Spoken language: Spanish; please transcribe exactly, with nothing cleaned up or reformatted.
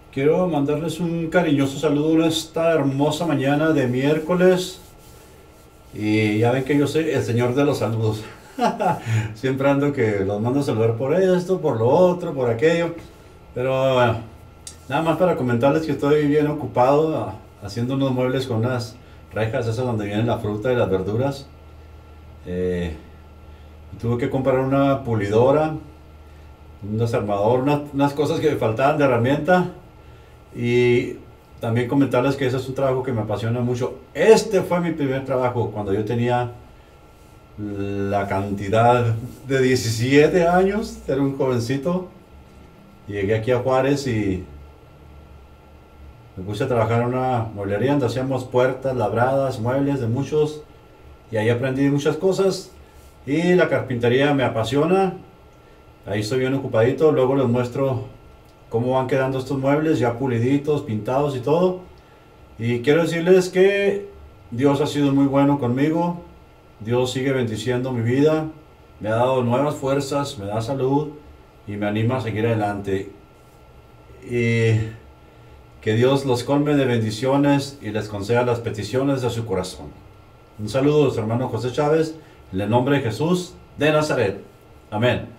Quiero mandarles un cariñoso saludo en esta hermosa mañana de miércoles. Y ya ven que yo soy el señor de los saludos. Siempre ando que los mando a saludar por esto, por lo otro, por aquello. Pero bueno, nada más para comentarles que estoy bien ocupado ah, haciendo unos muebles con unas rejas, esas donde vienen la fruta y las verduras. Eh, Tuve que comprar una pulidora, un desarmador, unas, unas cosas que me faltaban de herramienta. Y también comentarles que ese es un trabajo que me apasiona mucho. Este fue mi primer trabajo cuando yo tenía la cantidad de diecisiete años, era un jovencito. Llegué aquí a Juárez y me puse a trabajar en una mueblería donde hacíamos puertas labradas, muebles de muchos. Y ahí aprendí muchas cosas. Y la carpintería me apasiona. Ahí estoy bien ocupadito. Luego les muestro cómo van quedando estos muebles ya puliditos, pintados y todo. Y quiero decirles que Dios ha sido muy bueno conmigo. Dios sigue bendiciendo mi vida. Me ha dado nuevas fuerzas, me da salud y me anima a seguir adelante. Y que Dios los colme de bendiciones y les conceda las peticiones de su corazón. Un saludo de su hermano José Chávez, en el nombre de Jesús de Nazaret. Amén.